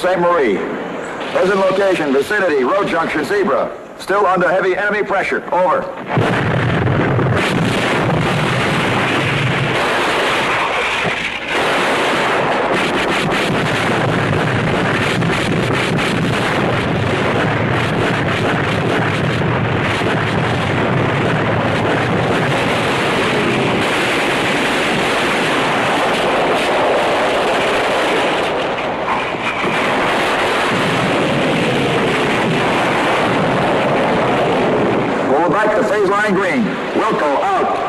Ste. Marie. Present location, vicinity, road junction, Zebra. Still under heavy enemy pressure. Over. Back to phase line green. Wilco out.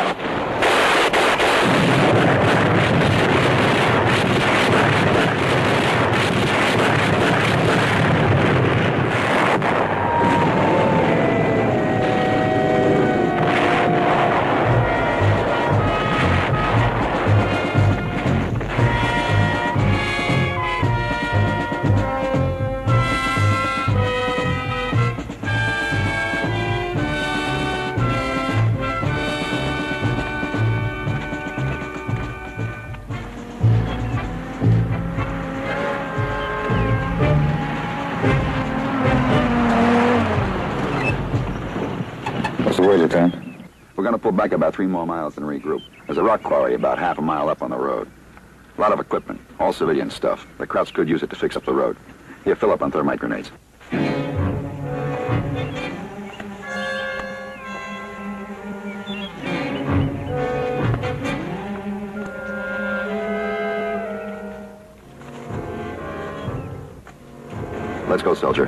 Lieutenant? We're going to pull back about 3 more miles and regroup. There's a rock quarry about half a mile up on the road. A lot of equipment, all civilian stuff. The Krauts could use it to fix up the road. Here, fill up on thermite grenades. Let's go, soldier.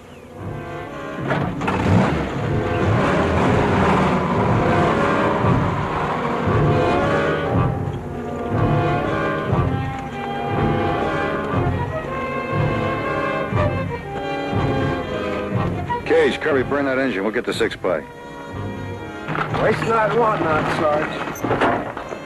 Cage, Kirby, burn that engine. We'll get the 6-by. Waste not, want not, Sarge.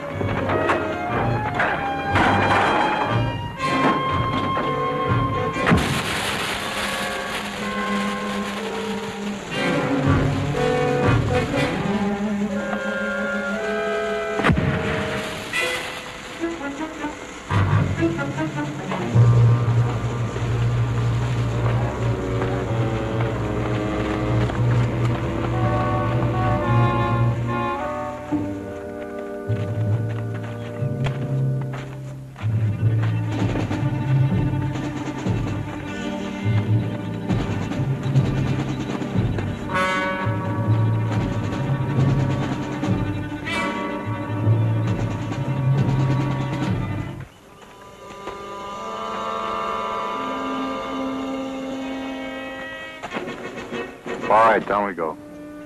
All right, down we go.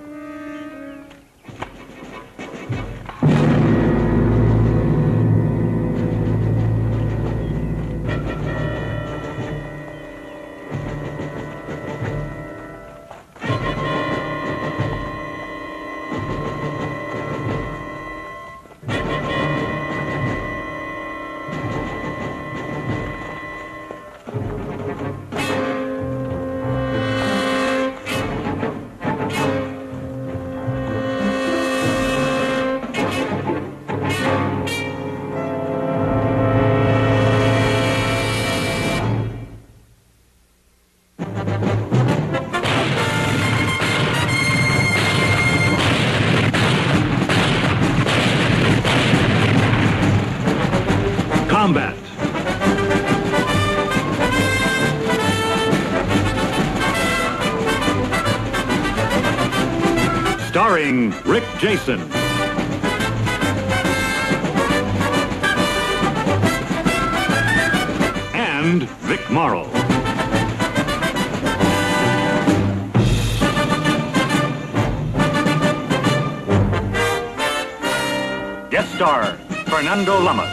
Combat. Starring Rick Jason. And Vic Morrow. Guest star, Fernando Lamas.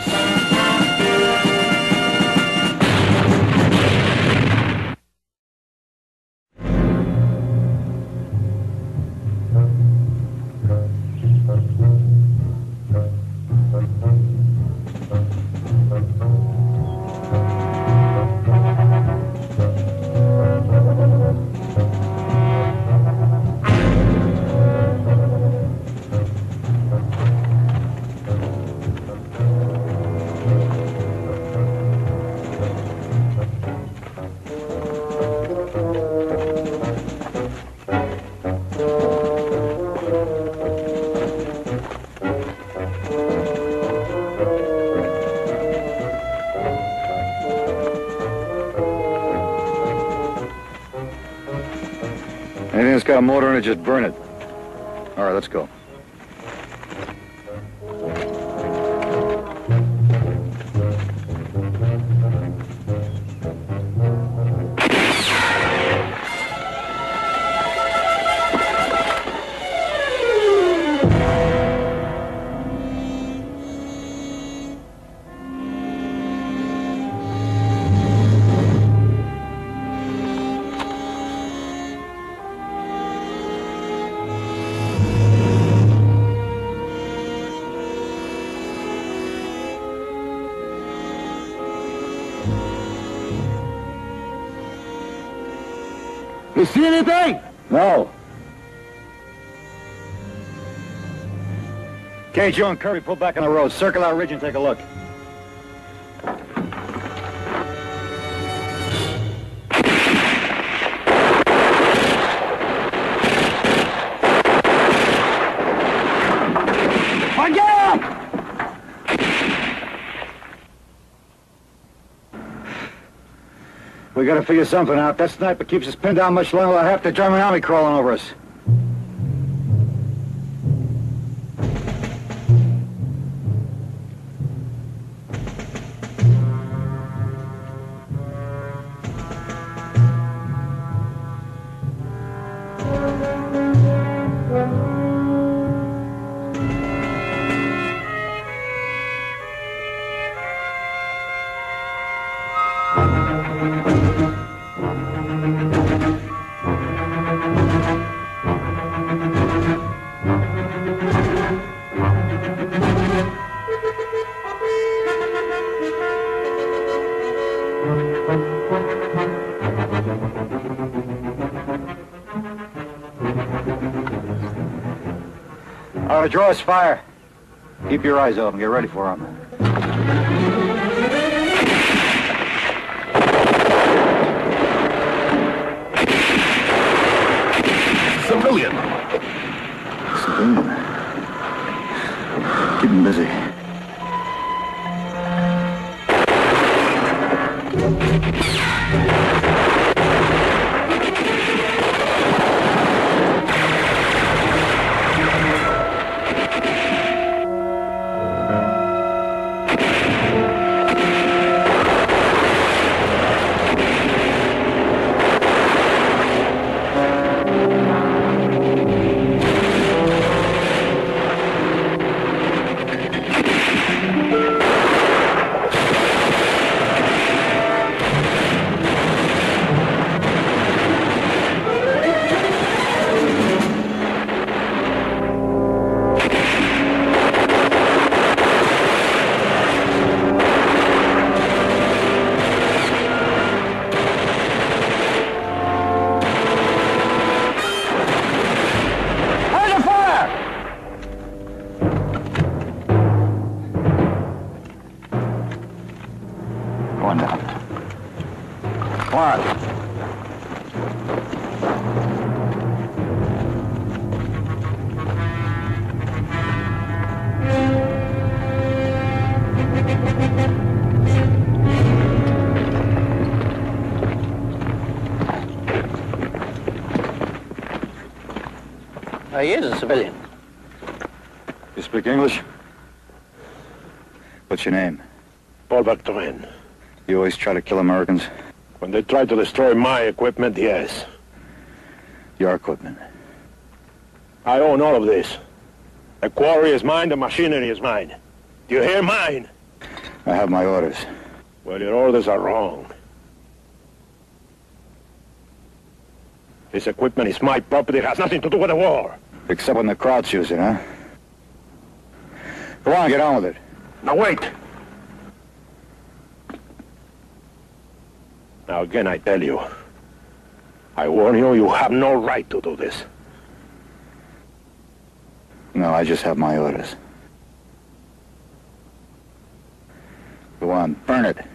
Anything that's got a motor in it, just burn it. All right, let's go. You see anything? No. Okay, Joe and Kirby, pull back on the road. Circle our ridge and take a look. We gotta figure something out. That sniper keeps us pinned down much longer than half the German army crawling over us. All right, draw us fire. Keep your eyes open. Get ready for them. Civilian. Keep him busy. One down. One. He is a civilian. You speak English? What's your name? Paul Bertrand. You always try to kill Americans? When they tried to destroy my equipment, yes. Your equipment? I own all of this. The quarry is mine, the machinery is mine. Do you hear mine? I have my orders. Well, your orders are wrong. This equipment is my property. It has nothing to do with the war. Except when the Krauts use it, huh? Go on, get on with it. Now, wait. Now, again, I tell you. I warn you, you have no right to do this. No, I just have my orders. Go on, burn it.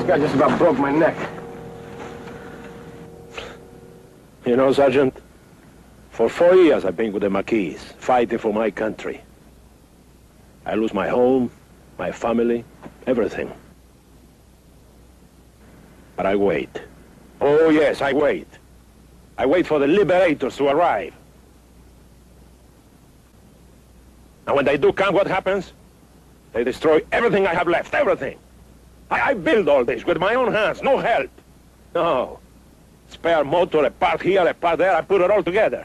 guy just about broke my neck. You know, Sergeant, for 4 years I've been with the Maquis, fighting for my country. I lose my home, my family, everything. But I wait. Oh, yes, I wait. I wait for the liberators to arrive. And when they do come, what happens? They destroy everything I have left, everything. I build all this with my own hands, no help. No. Spare motor, a part here, a part there, I put it all together.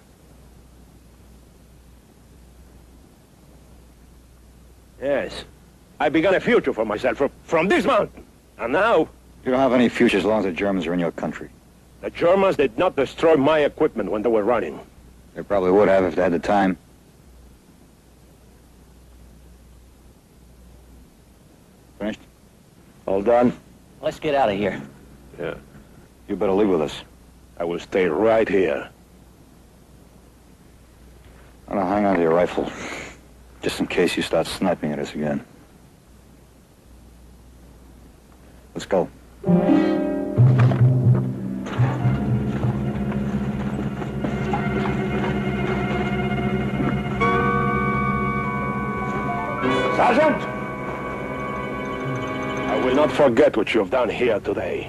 Yes. I began a future for myself from this mountain. And now... You don't have any future as long as the Germans are in your country. The Germans did not destroy my equipment when they were running. They probably would have if they had the time. Finished? All done? Let's get out of here. Yeah. You better leave with us. I will stay right here. I'm gonna hang on to your rifle, just in case you start sniping at us again. Let's go. Sergeant! I will not forget what you have done here today.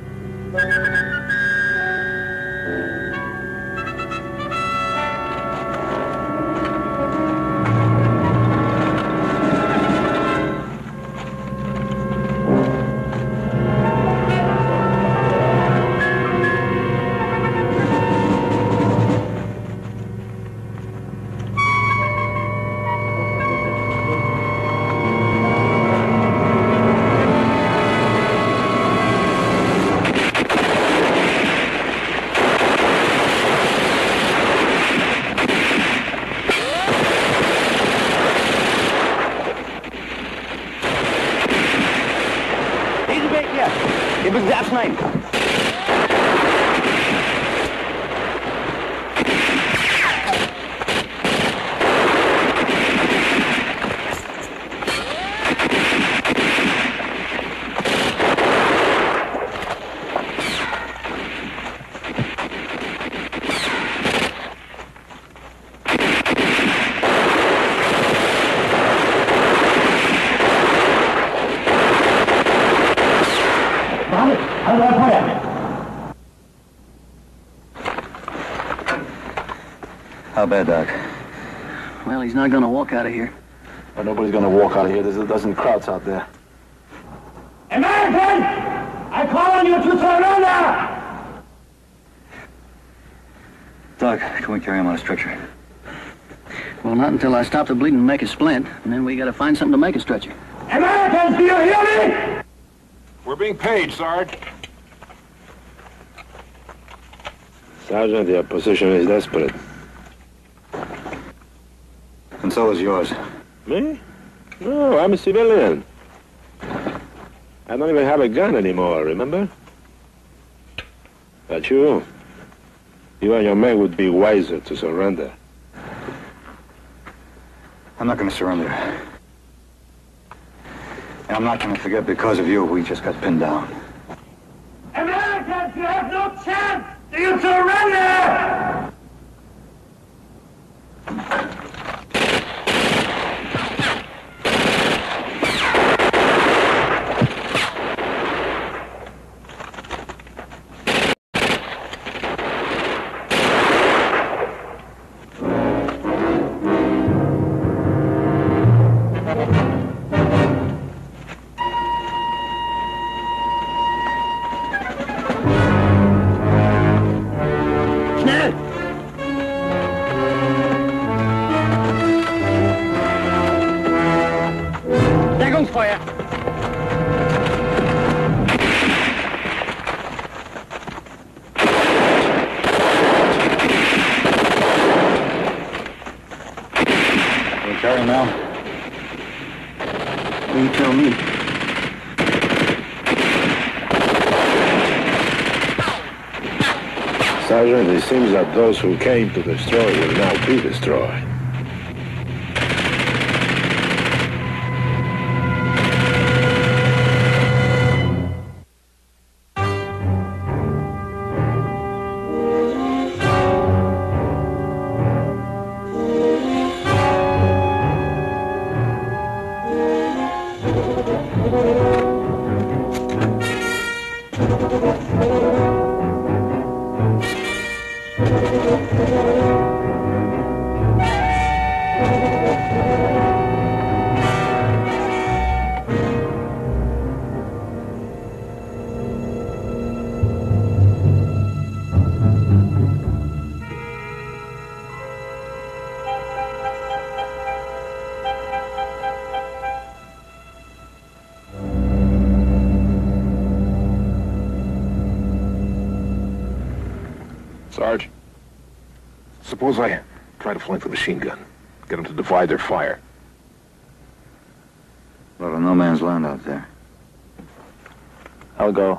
Ich bin sehr schnell. How bad, Doc? Well, he's not going to walk out of here. Well, nobody's going to walk out of here. There's a dozen krauts out there. American! I call on you to surrender! Doc, can we carry him on a stretcher? Well, not until I stop the bleeding and make a splint, and then we got to find something to make a stretcher. Americans, do you hear me? We're being paid, Sarge. Sergeant, your position is desperate. And so is yours. Me? No, I'm a civilian. I don't even have a gun anymore, remember? But you and your men would be wiser to surrender. I'm not going to surrender. And I'm not going to forget because of you we just got pinned down. Americans, you have no chance! Do you surrender? Deckungsfeuer! Can we carry him now? You tell me. Sergeant, it seems that those who came to destroy will now be destroyed. Sarge, suppose I try to flank the machine gun. Get them to divide their fire. A lot of no man's land out there. I'll go.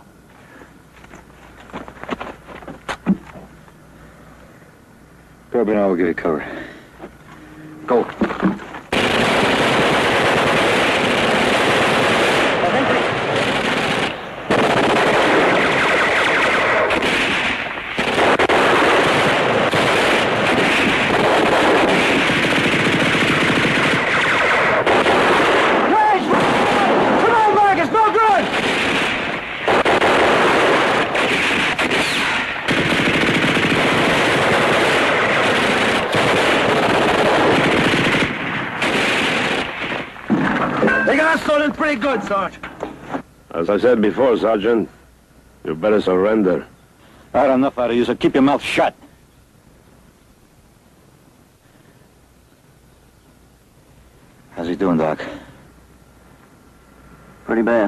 Kirby and I will give you cover. Go. Pretty good, Sarge. As I said before, Sergeant, you better surrender. I had enough out of you, so keep your mouth shut. How's he doing, Doc? Pretty bad.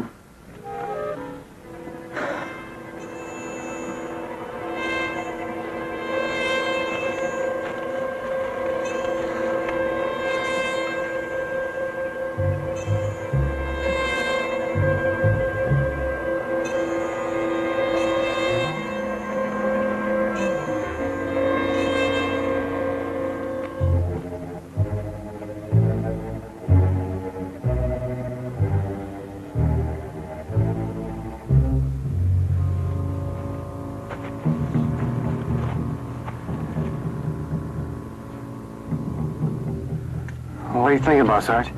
What are you thinking about, Sarge?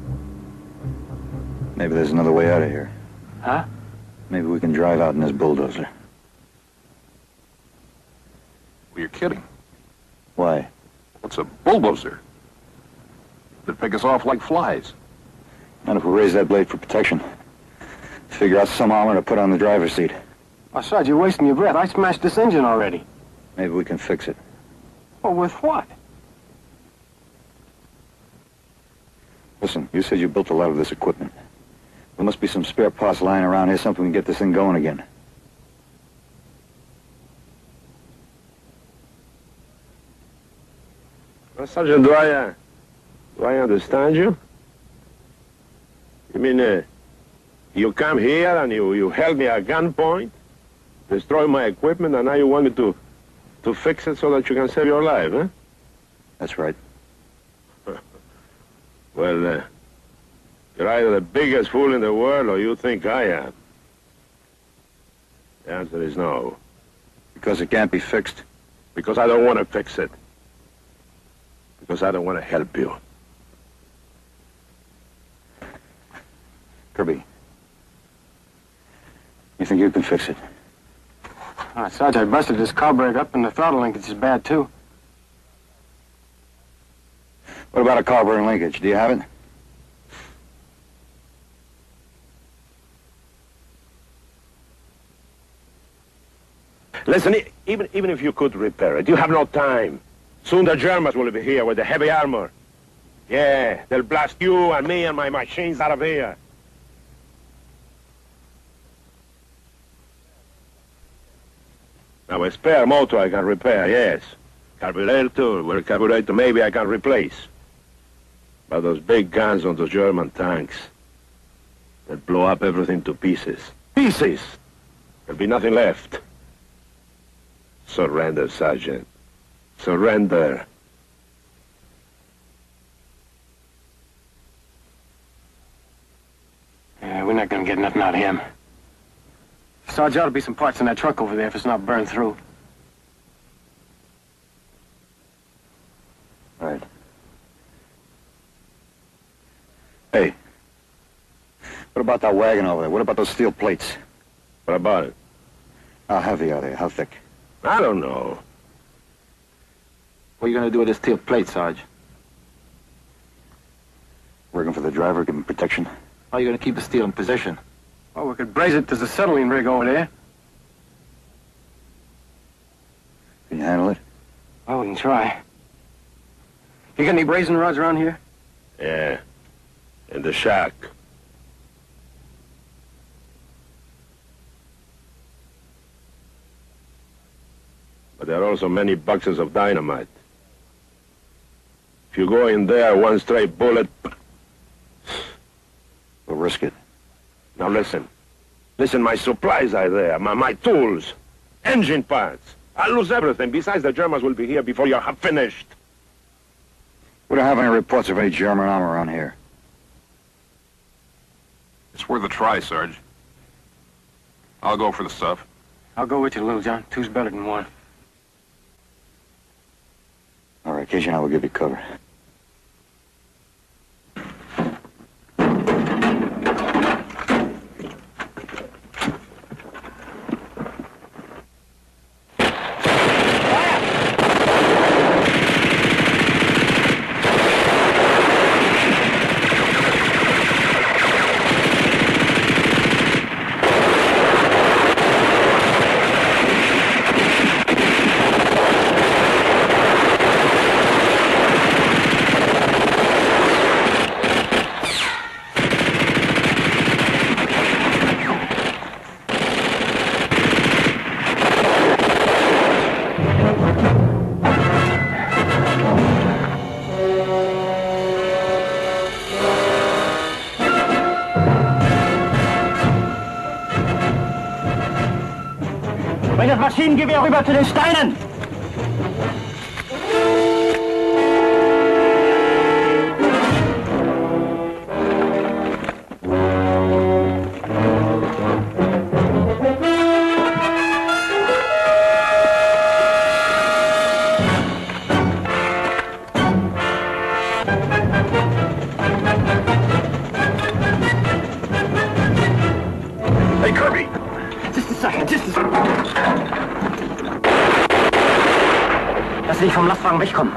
Maybe there's another way out of here. Huh? Maybe we can drive out in this bulldozer. Well, you're kidding. Why? What's a bulldozer? They'd pick us off like flies. And if we raise that blade for protection, figure out some armor to put on the driver's seat. Oh, Sarge, you're wasting your breath. I smashed this engine already. Maybe we can fix it. Well, with what? Listen, you said you built a lot of this equipment. There must be some spare parts lying around here, something we can get this thing going again. Well, Sergeant, do I understand you? You mean, you come here and you held me at gunpoint, destroy my equipment, and now you want me to fix it so that you can save your life, huh? That's right. Well, you're either the biggest fool in the world or you think I am. The answer is no. Because it can't be fixed. Because I don't want to fix it. Because I don't want to help you. Kirby, you think you can fix it? Sarge, I busted this carburetor up and the throttle linkage is bad, too. What about a carburetor linkage? Do you have it? Listen, even if you could repair it, you have no time. Soon the Germans will be here with the heavy armor. Yeah, they'll blast you and me and my machines out of here. Now, a spare motor I can repair, yes. Carburetor, well, carburetor maybe I can replace. But those big guns on those German tanks, they'll blow up everything to pieces. Pieces! There'll be nothing left. Surrender, Sergeant. Surrender. Yeah, we're not gonna get nothing out of him. Sarge, ought to be some parts in that truck over there if it's not burned through. Right. Hey. What about that wagon over there? What about those steel plates? What about it? How heavy are they? How thick? I don't know. What are you gonna do with this steel plate, Sarge? Working for the driver, give him protection. How are you gonna keep the steel in position? Well, we could braze it to the settling rig over there. Can you handle it? Well, we can try. You got any brazing rods around here? Yeah. In the shack. but there are also many boxes of dynamite. If you go in there, one stray bullet... We'll risk it. Now listen. Listen, my supplies are there, my tools, engine parts. I'll lose everything. Besides, the Germans will be here before you're half finished. We don't have any reports of any German armor around here. It's worth a try, Sarge. I'll go for the stuff. I'll go with you, Little John. Two's better than one. All right, Casey and I will give you cover. Bring das Maschinengewehr rüber zu den Steinen! Hey, Kirby! Just a second, just a second. Lass dich vom Lastwagen wegkommen.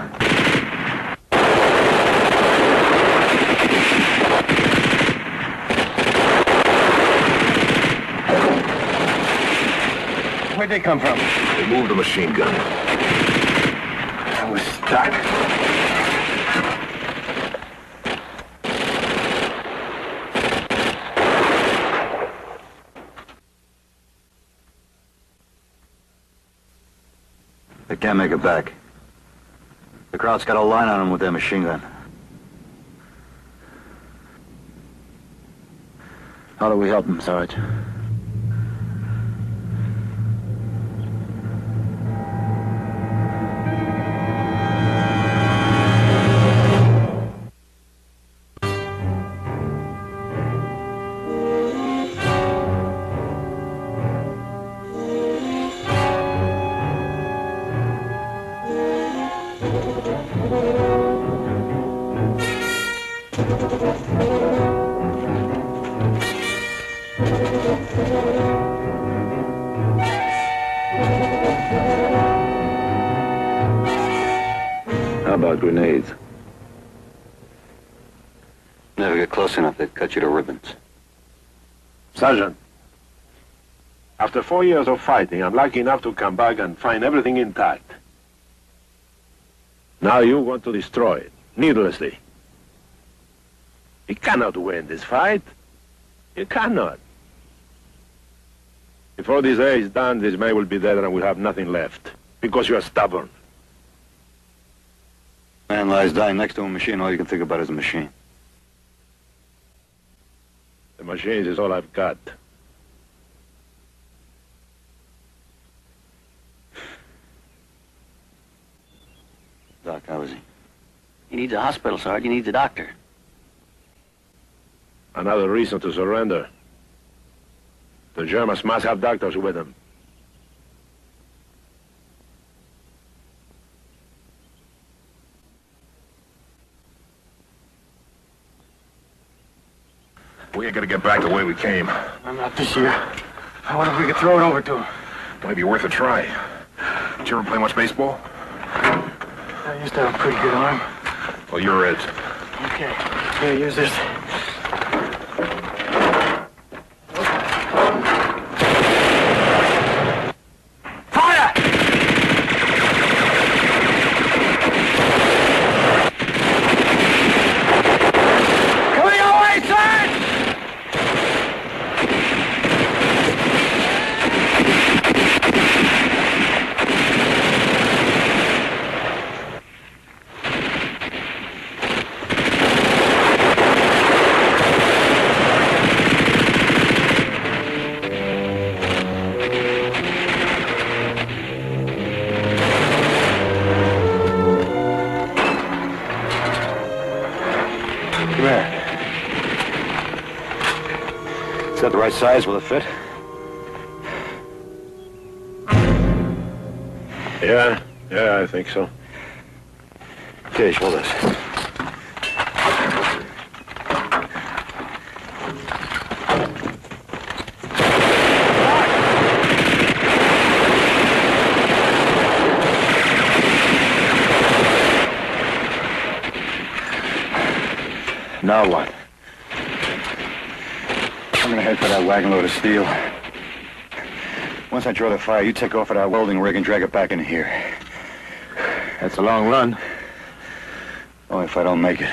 Where'd they come from? They moved the machine gun. I was stuck. They can't make it back. The Krauts got a line on them with their machine gun. How do we help them, Sarge? How about grenades? Never get close enough, they'd cut you to ribbons. Sergeant, after 4 years of fighting, I'm lucky enough to come back and find everything intact. Now you want to destroy it, needlessly. You cannot win this fight. You cannot. Before this day is done, this man will be dead and we'll have nothing left. Because you are stubborn. Man lies dying next to a machine, all you can think about is a machine. The machines is all I've got. Doc, how is he? He needs a hospital, Sarge. He needs a doctor. Another reason to surrender. The Germans must have doctors with them. We ain't gonna get back the way we came. Not this year. I wonder if we could throw it over to him. Might be worth a try. Did you ever play much baseball? I used to have a pretty good arm. Well, you're it. Okay. Here, use this. right size? Will it fit? Yeah, I think so. Okay, show this. Now what? I'm gonna head for that wagon load of steel. Once I draw the fire, you take off at our welding rig and drag it back in here. That's a long run. Only if I don't make it.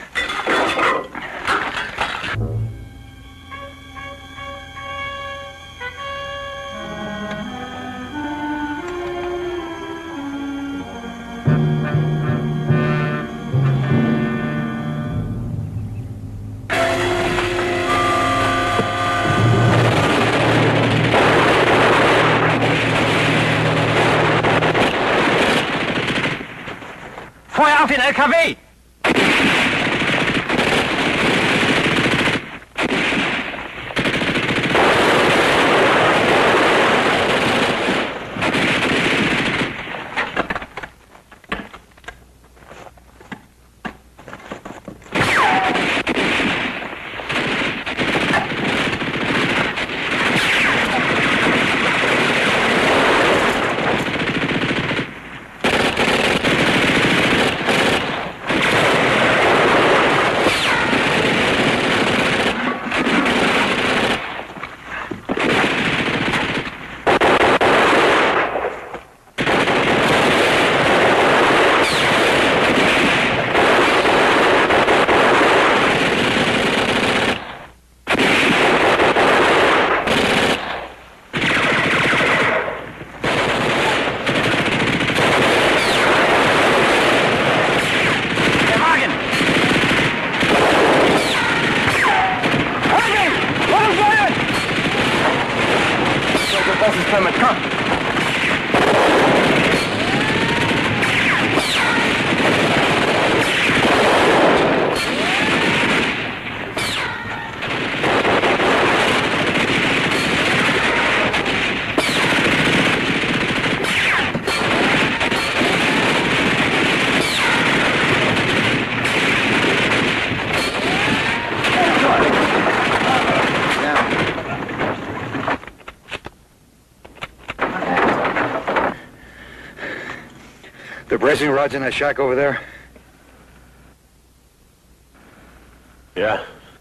Feuer auf den LKW! The bracing rod's in that shack over there? Yeah.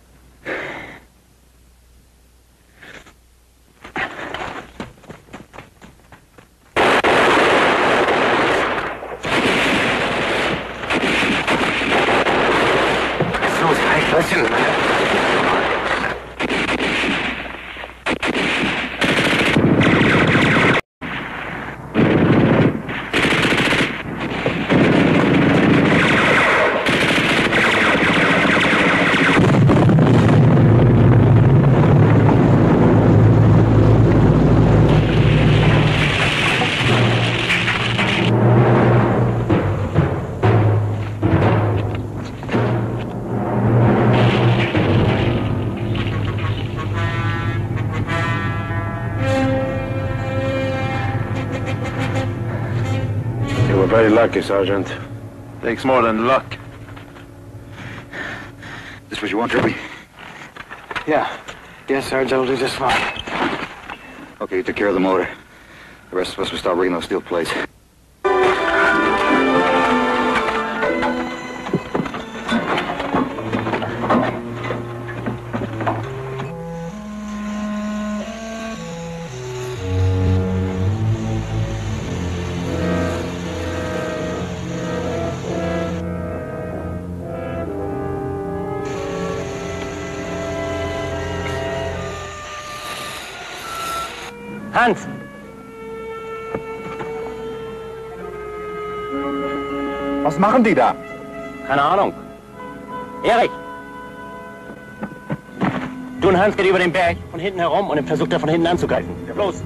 Los, listen. Very lucky, Sergeant. Takes more than luck. This what you want, Trippy? Yeah. Yes, Sarge, I'll do just fine. Okay, you took care of the motor. The rest of us will start rigging those steel plates. Hans! Was machen die da? Keine Ahnung. Erich! Du und Hans geht über den Berg von hinten herum und versucht er von hinten anzugreifen. Los!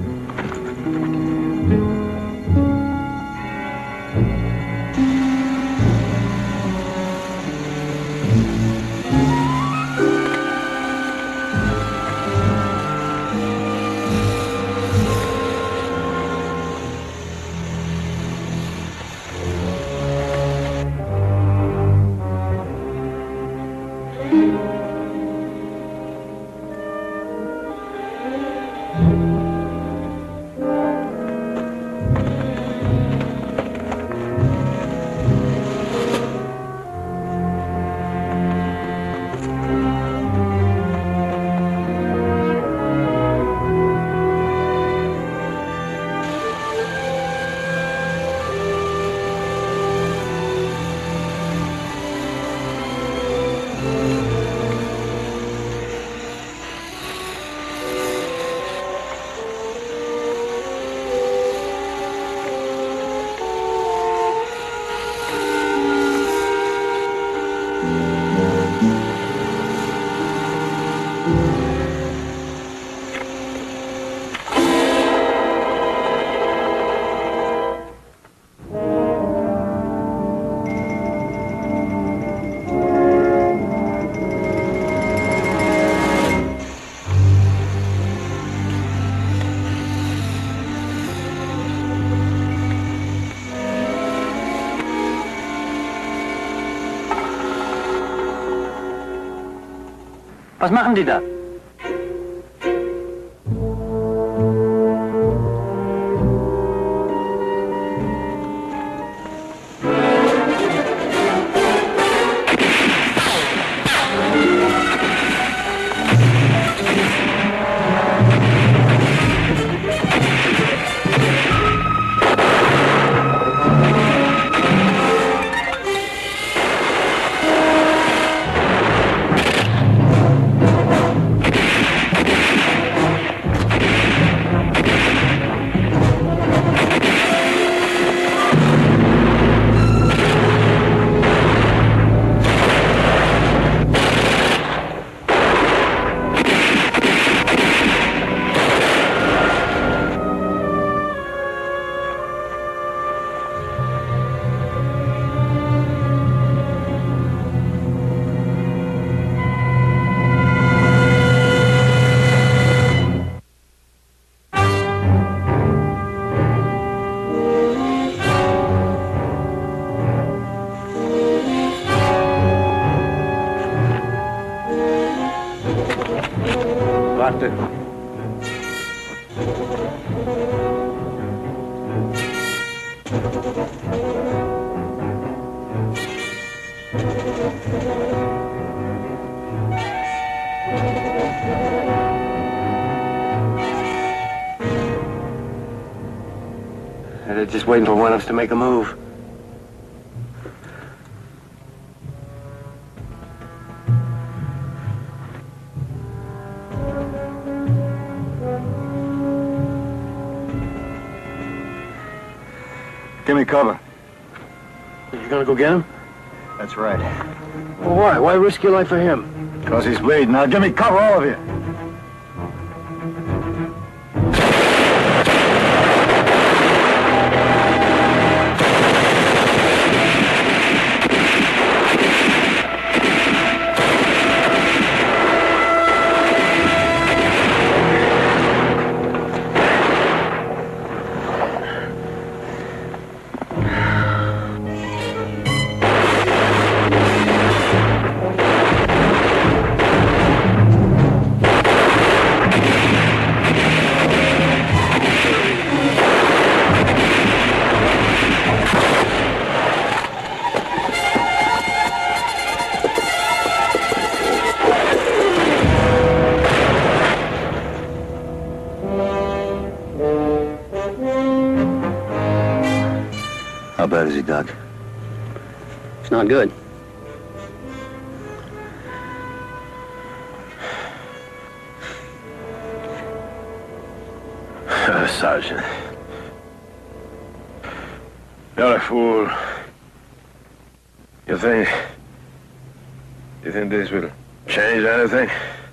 Was machen die da? Warte. They're just waiting for one of us to make a move. Give me cover. You gonna go get him? That's right. Well, why? Why risk your life for him? Because he's bleeding. Now give me cover, all of you. How bad is he, Doc? It's not good. Sergeant. You're a fool. You think this will change anything?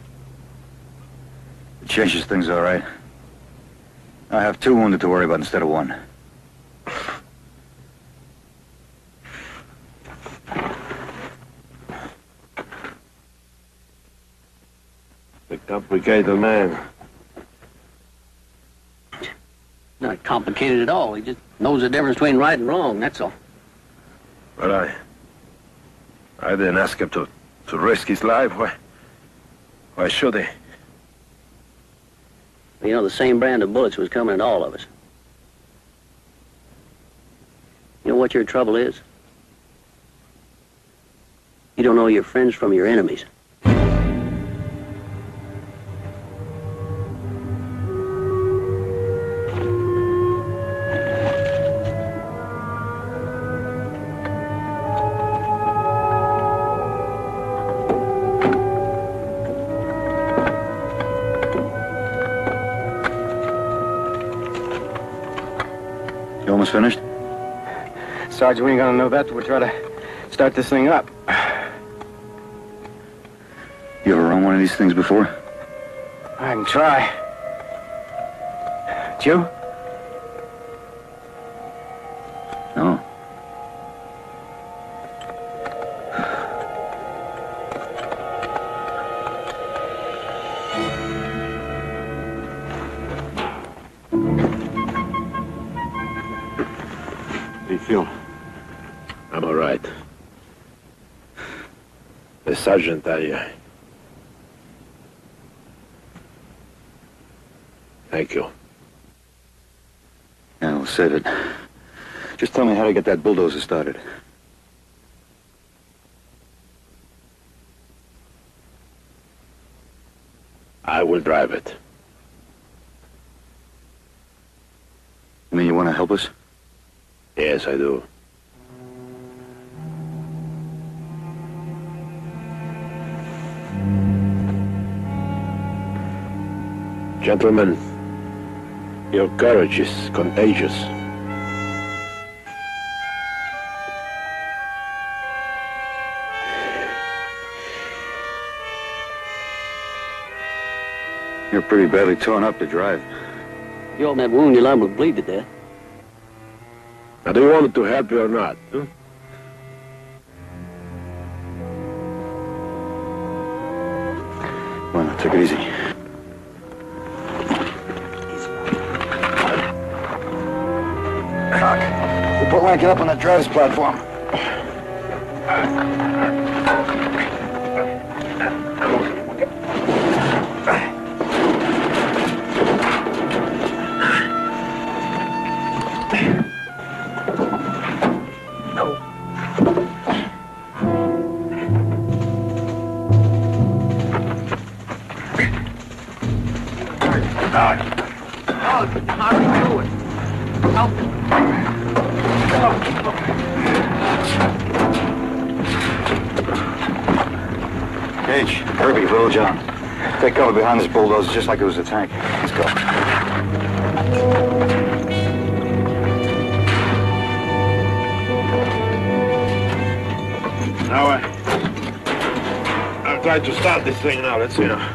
It changes things, all right. I have 2 wounded to worry about instead of 1. The complicated man. Not complicated at all. He just knows the difference between right and wrong, that's all. But I didn't ask him to risk his life. Why should he? You know, the same brand of bullets was coming at all of us. You know what your trouble is? You don't know your friends from your enemies. You almost finished? Sergeant, we ain't gonna know that till we try to start this thing up. You ever run one of these things before? I can try. Did you? No. How do you feel? I'm all right. The sergeant, Thank you. Yeah, we'll save it. Just tell me how to get that bulldozer started. I will drive it. You mean you want to help us? Yes, I do. Gentlemen, your courage is contagious. You're pretty badly torn up to drive. If you open that wound, you're liable to bleed to death. Now, do you want me to help you or not? Huh? Come on, take it easy. Cock. We'll put Lincoln up on that driver's platform. Gage, Kirby, Little John. Take cover behind this bulldozer just like it was a tank. Let's go. Now, I'll try to start this thing now. Let's see now.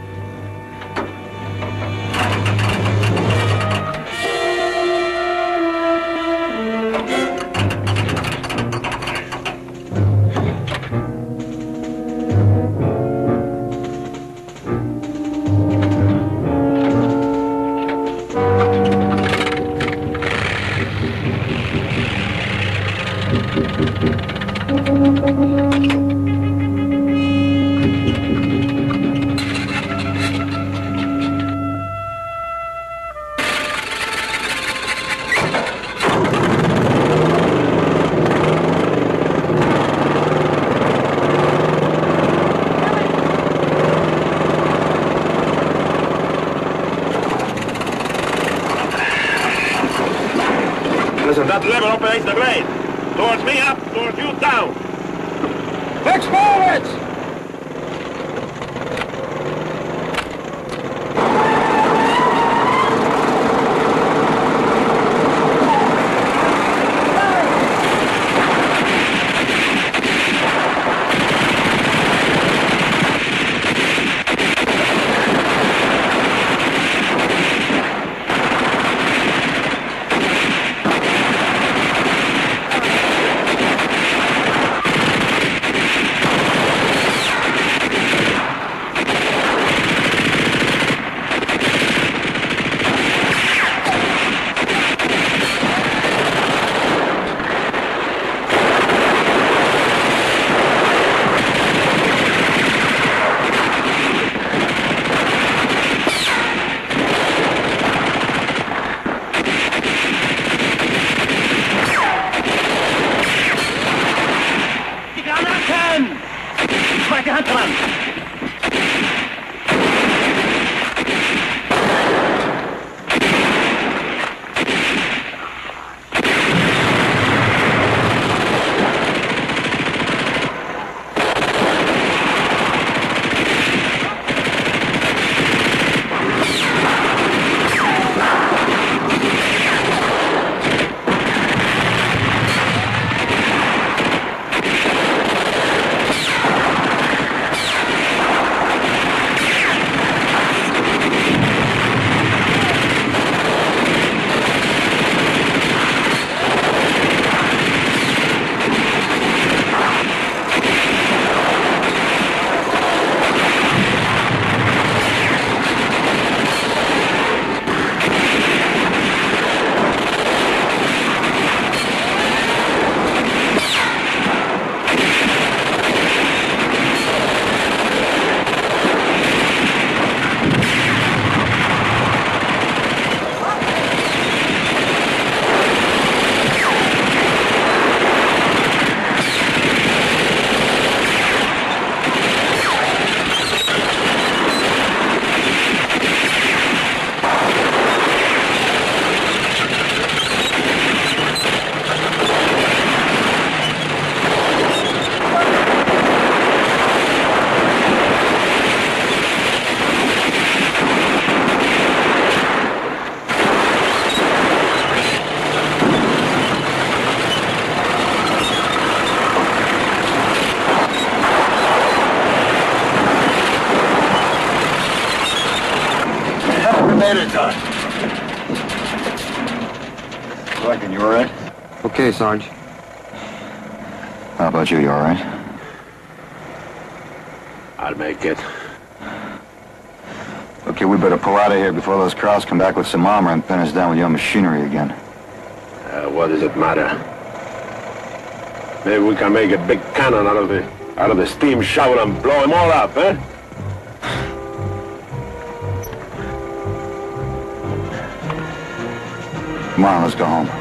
Listen, that lever operates the blade. Towards me up, towards you down. Fix forwards! made it, Doc. Reckon you all right? Okay, Sarge. How about you? You all right? I'll make it. Okay, we better pull out of here before those crowds come back with some armor and pin us down with your machinery again. What does it matter? Maybe we can make a big cannon out of the steam shovel and blow them all up, eh? Come on, let's go home.